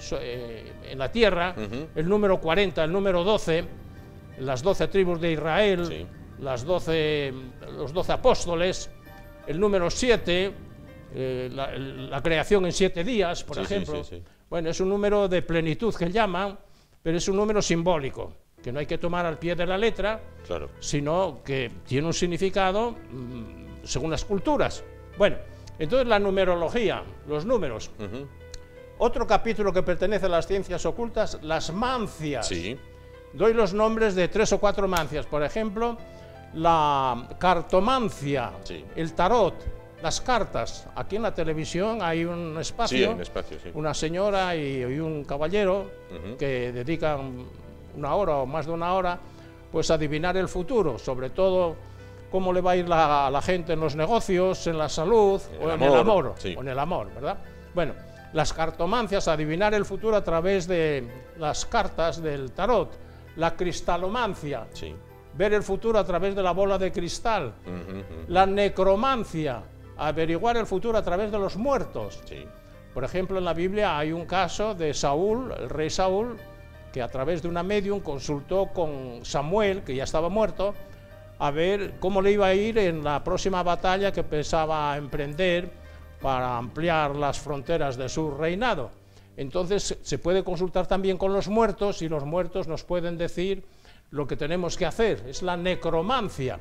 en la tierra. El número 40, el número 12, las 12 tribus de Israel, los 12 apóstoles. El número 7, la creación en 7 días, por ejemplo. Bueno, es un número de plenitud que llaman, pero es un número simbólico, que no hay que tomar al pie de la letra, sino que tiene un significado según las culturas. Bueno, entonces la numerología, los números. Otro capítulo que pertenece a las ciencias ocultas, las mancias. Doy los nombres de 3 o 4 mancias, por ejemplo, la cartomancia, el tarot, las cartas. Aquí en la televisión hay un espacio, una señora y un caballero que dedican 1 hora o más de 1 hora pues a adivinar el futuro, sobre todo cómo le va a ir a la gente en los negocios, en la salud o en el amor, o en el amor, ¿verdad? Bueno, las cartomancias, adivinar el futuro a través de las cartas del tarot. La cristalomancia, ver el futuro a través de la bola de cristal. La necromancia, averiguar el futuro a través de los muertos. Por ejemplo, en la Biblia hay un caso de Saúl, el rey Saúl, que a través de una medium consultó con Samuel, que ya estaba muerto, a ver cómo le iba a ir en la próxima batalla que pensaba emprender para ampliar las fronteras de su reinado. Entonces se puede consultar también con los muertos y los muertos nos pueden decir lo que tenemos que hacer. Es la necromancia,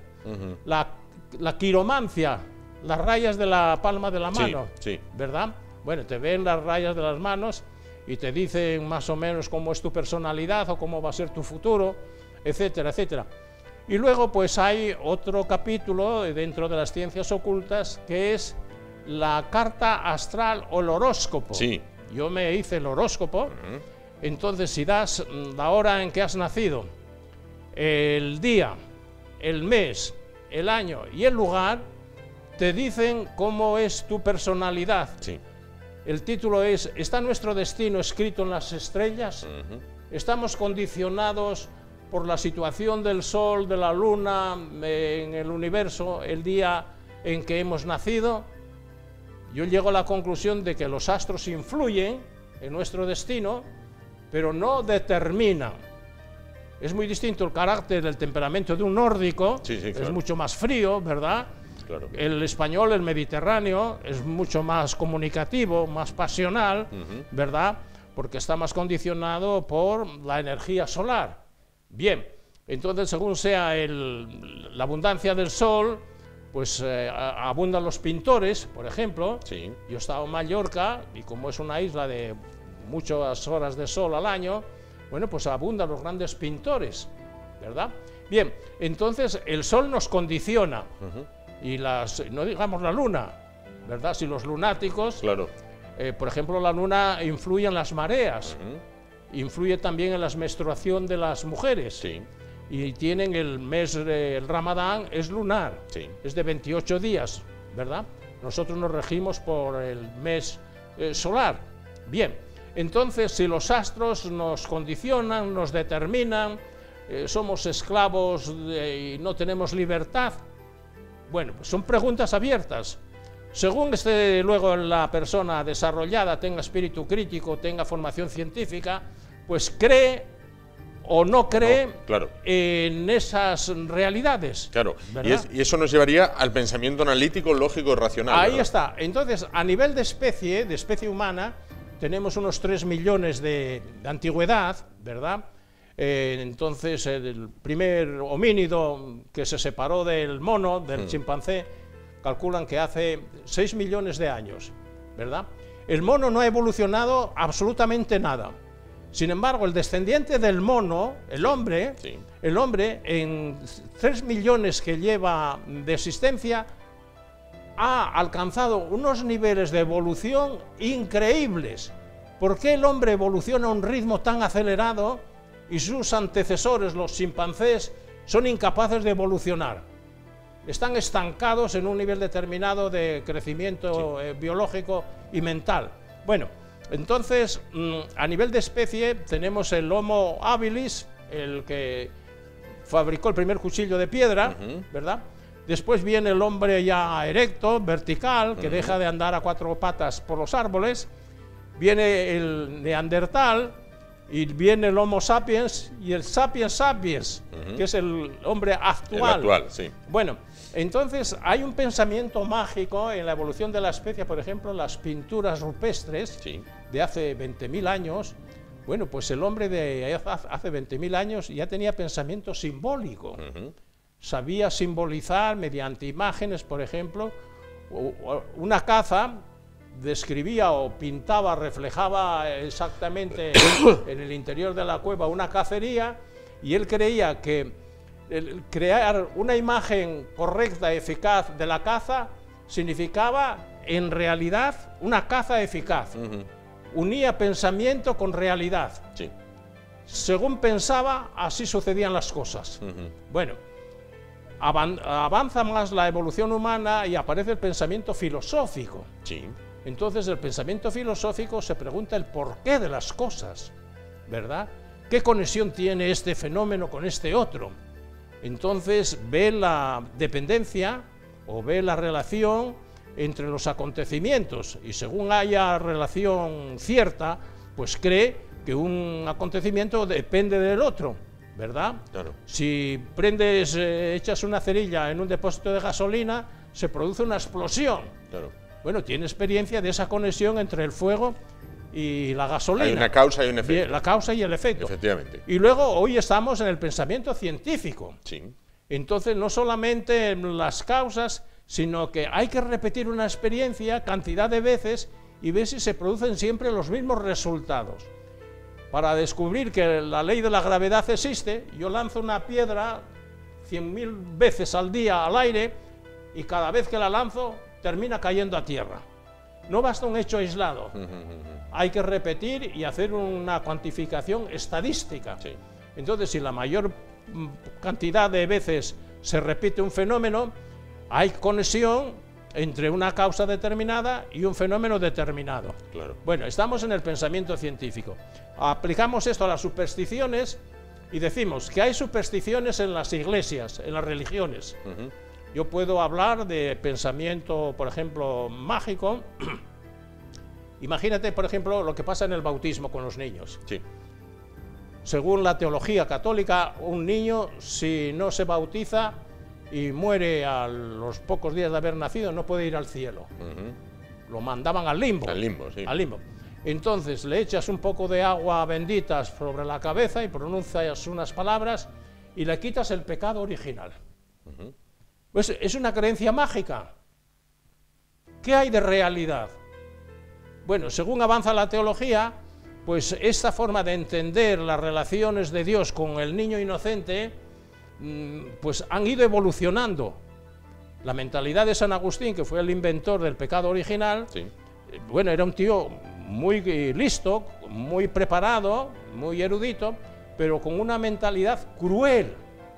la quiromancia, las rayas de la palma de la mano, ¿verdad? Bueno, te ven las rayas de las manos y te dicen más o menos cómo es tu personalidad o cómo va a ser tu futuro, etcétera, etcétera. Y luego pues hay otro capítulo dentro de las ciencias ocultas que es la carta astral o el horóscopo. Yo me hice el horóscopo, entonces si das la hora en que has nacido, el día, el mes, el año y el lugar, te dicen cómo es tu personalidad. El título es, ¿está nuestro destino escrito en las estrellas? ¿Estamos condicionados por la situación del Sol, de la Luna, en el universo, el día en que hemos nacido? Yo llego a la conclusión de que los astros influyen en nuestro destino, pero no determinan. Es muy distinto el carácter, el temperamento de un nórdico, es mucho más frío, ¿verdad? El español, el mediterráneo, es mucho más comunicativo, más pasional, ¿verdad? Porque está más condicionado por la energía solar. Bien, entonces según sea la abundancia del sol, pues abundan los pintores, por ejemplo. Yo he estado en Mallorca y como es una isla de muchas horas de sol al año, bueno, pues abundan los grandes pintores, ¿verdad? Bien, entonces el sol nos condiciona y no digamos la luna, ¿verdad? Si los lunáticos, por ejemplo, la luna influye en las mareas, influye también en la menstruación de las mujeres. Y tienen el mes, el Ramadán es lunar, es de 28 días, ¿verdad? Nosotros nos regimos por el mes solar. Bien, entonces si los astros nos condicionan, nos determinan, somos esclavos y no tenemos libertad, bueno, pues son preguntas abiertas. Según esté luego la persona desarrollada, tenga espíritu crítico, tenga formación científica, pues cree o no cree en esas realidades. Y eso nos llevaría al pensamiento analítico, lógico y racional. Ahí está. Entonces, a nivel de especie humana, tenemos unos 3 millones de antigüedad, ¿verdad? Entonces, el primer homínido que se separó del mono, del chimpancé, calculan que hace 6 millones de años, ¿verdad? El mono no ha evolucionado absolutamente nada. Sin embargo, el descendiente del mono, el hombre, en 3 millones que lleva de existencia, ha alcanzado unos niveles de evolución increíbles. ¿Por qué el hombre evoluciona a un ritmo tan acelerado y sus antecesores, los chimpancés, son incapaces de evolucionar? Están estancados en un nivel determinado de crecimiento biológico y mental. Bueno, entonces, a nivel de especie, tenemos el Homo habilis, el que fabricó el primer cuchillo de piedra, ¿verdad? Después viene el hombre ya erecto, vertical, que deja de andar a 4 patas por los árboles. Viene el neandertal, y viene el Homo sapiens y el sapiens sapiens, que es el hombre actual. El actual, sí. Bueno, entonces hay un pensamiento mágico en la evolución de la especie, por ejemplo, las pinturas rupestres Sí. de hace 20.000 años. Bueno, pues el hombre de hace 20.000 años ya tenía pensamiento simbólico. Sabía simbolizar mediante imágenes, por ejemplo, una caza, describía o pintaba, reflejaba exactamente en el interior de la cueva una cacería, y él creía que crear una imagen correcta, eficaz de la caza, significaba en realidad una caza eficaz. Unía pensamiento con realidad. Sí. Según pensaba, así sucedían las cosas. Bueno, avanza más la evolución humana y aparece el pensamiento filosófico. Sí. Entonces el pensamiento filosófico se pregunta el porqué de las cosas, ¿verdad? ¿Qué conexión tiene este fenómeno con este otro? Entonces ve la dependencia o ve la relación entre los acontecimientos, y según haya relación cierta, pues cree que un acontecimiento depende del otro, ¿verdad? Claro. Si prendes, echas una cerilla en un depósito de gasolina, se produce una explosión. Claro. Bueno, tiene experiencia de esa conexión entre el fuego y la gasolina. Hay una causa y un efecto. La causa y el efecto. Efectivamente. Y luego hoy estamos en el pensamiento científico. Sí. Entonces, no solamente las causas, sino que hay que repetir una experiencia cantidad de veces y ver si se producen siempre los mismos resultados. Para descubrir que la ley de la gravedad existe, yo lanzo una piedra 100.000 veces al día al aire y cada vez que la lanzo termina cayendo a tierra. No basta un hecho aislado. Hay que repetir y hacer una cuantificación estadística. Sí. Entonces, si la mayor cantidad de veces se repite un fenómeno, hay conexión entre una causa determinada y un fenómeno determinado. Claro. Bueno, estamos en el pensamiento científico. Aplicamos esto a las supersticiones y decimos que hay supersticiones en las iglesias, en las religiones. Yo puedo hablar de pensamiento, por ejemplo, mágico. Imagínate, por ejemplo, lo que pasa en el bautismo con los niños. Sí. Según la teología católica, un niño, si no se bautiza y muere a los pocos días de haber nacido, no puede ir al cielo. Lo mandaban al limbo. Al limbo, sí. Al limbo. Entonces le echas un poco de agua bendita sobre la cabeza y pronuncias unas palabras y le quitas el pecado original. Pues es una creencia mágica. ¿Qué hay de realidad? Bueno, según avanza la teología, pues esta forma de entender las relaciones de Dios con el niño inocente, pues han ido evolucionando. La mentalidad de San Agustín, que fue el inventor del pecado original, Sí. Bueno, era un tío muy listo, muy preparado, muy erudito, pero con una mentalidad cruel.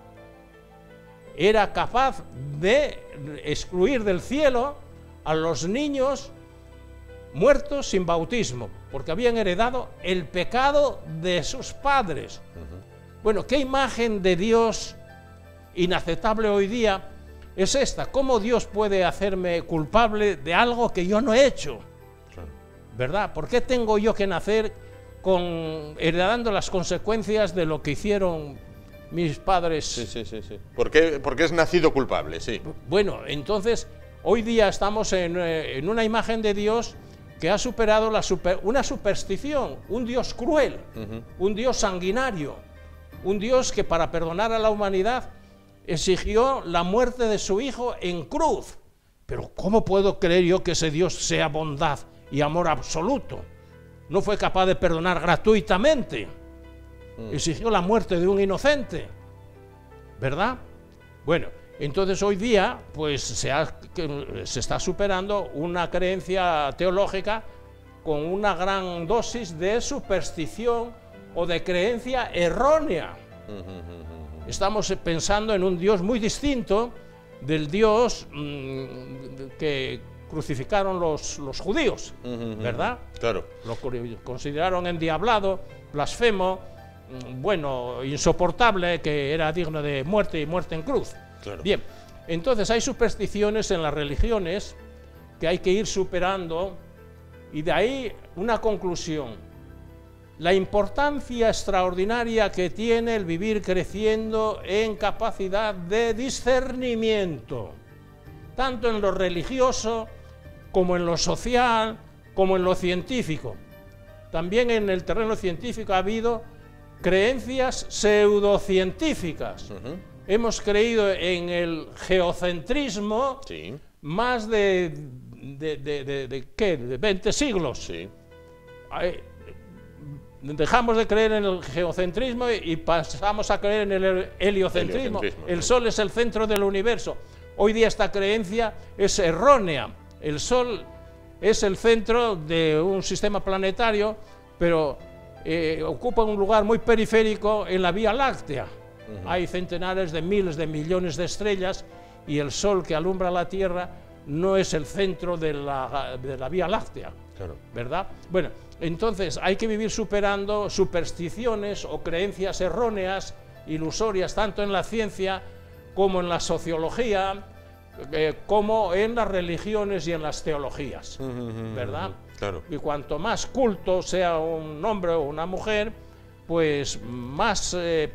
Era capaz de excluir del cielo a los niños muertos sin bautismo, porque habían heredado el pecado de sus padres. Bueno, ¿qué imagen de Dios inaceptable hoy día es esta? ¿Cómo Dios puede hacerme culpable de algo que yo no he hecho? ¿Verdad? ¿Por qué tengo yo que nacer heredando las consecuencias de lo que hicieron mis padres? Sí. Porque es nacido culpable, sí. Bueno, entonces, hoy día estamos en una imagen de Dios que ha superado una superstición, un Dios cruel, un Dios sanguinario, un Dios que para perdonar a la humanidad exigió la muerte de su Hijo en cruz. Pero ¿cómo puedo creer yo que ese Dios sea bondad y amor absoluto? No fue capaz de perdonar gratuitamente. Exigió la muerte de un inocente, ¿verdad? Bueno, entonces hoy día pues se está superando una creencia teológica con una gran dosis de superstición o de creencia errónea. Estamos pensando en un Dios muy distinto del Dios que crucificaron los judíos, ¿verdad? Claro. Lo consideraron endiablado, blasfemo, bueno, insoportable, que era digno de muerte y muerte en cruz. Claro. Bien, entonces hay supersticiones en las religiones que hay que ir superando, y de ahí una conclusión. la importancia extraordinaria que tiene el vivir creciendo en capacidad de discernimiento, tanto en lo religioso, como en lo social, como en lo científico. También en el terreno científico ha habido creencias pseudocientíficas. Hemos creído en el geocentrismo más de 20 siglos. Dejamos de creer en el geocentrismo y pasamos a creer en el heliocentrismo. El Sol es el centro del universo. Hoy día esta creencia es errónea. El Sol es el centro de un sistema planetario, pero ocupa un lugar muy periférico en la Vía Láctea. Hay centenares de miles de millones de estrellas y el Sol que alumbra la Tierra no es el centro de la Vía Láctea, ¿verdad? Bueno, entonces hay que vivir superando supersticiones o creencias erróneas, ilusorias, tanto en la ciencia como en la sociología, como en las religiones y en las teologías, ¿verdad? Y cuanto más culto sea un hombre o una mujer, pues más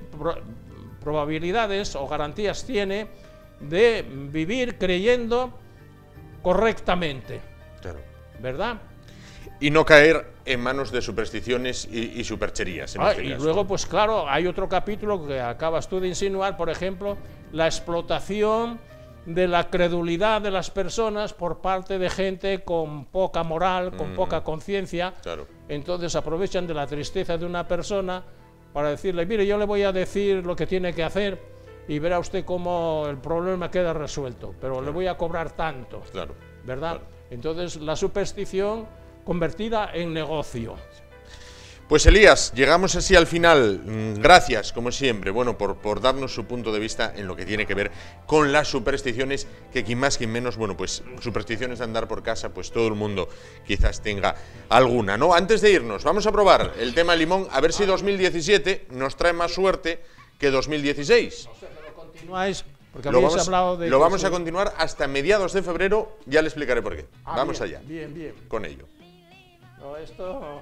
probabilidades o garantías tiene de vivir creyendo correctamente, ¿verdad? Y no caer en manos de supersticiones y supercherías. Y luego, pues claro, hay otro capítulo que acabas tú de insinuar, por ejemplo, la explotación de la credulidad de las personas por parte de gente con poca moral, con poca conciencia. Entonces aprovechan de la tristeza de una persona para decirle, mire, yo le voy a decir lo que tiene que hacer y verá usted cómo el problema queda resuelto, pero le voy a cobrar tanto, ¿verdad? Entonces la superstición convertida en negocio. Pues Elías, llegamos así al final. Gracias, como siempre, bueno, por darnos su punto de vista en lo que tiene que ver con las supersticiones, que quien más, quien menos, bueno, pues supersticiones de andar por casa, pues todo el mundo quizás tenga alguna, ¿no? Antes de irnos, vamos a probar el tema limón, a ver si 2017 nos trae más suerte que 2016. O sea, que lo continuáis, porque habéis hablado de... Lo vamos a continuar hasta mediados de febrero, ya le explicaré por qué. Vamos allá. Bien. Con ello. No, esto...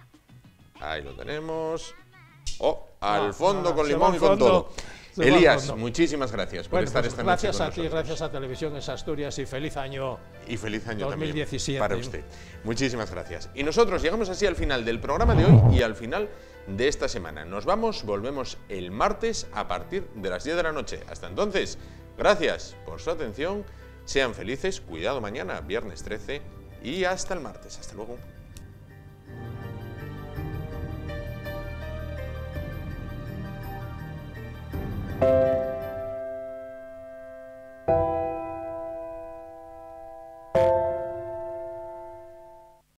Ahí lo tenemos. Al fondo con limón y con todo. Elías, muchísimas gracias por estar esta noche con nosotros. Gracias a ti, gracias a Televisión Asturias y feliz año. Y feliz año 2017 también para usted. Muchísimas gracias. Y nosotros llegamos así al final del programa de hoy y al final de esta semana. Nos vamos, volvemos el martes a partir de las 10 de la noche. Hasta entonces, gracias por su atención. Sean felices, cuidado mañana, viernes 13, y hasta el martes. Hasta luego.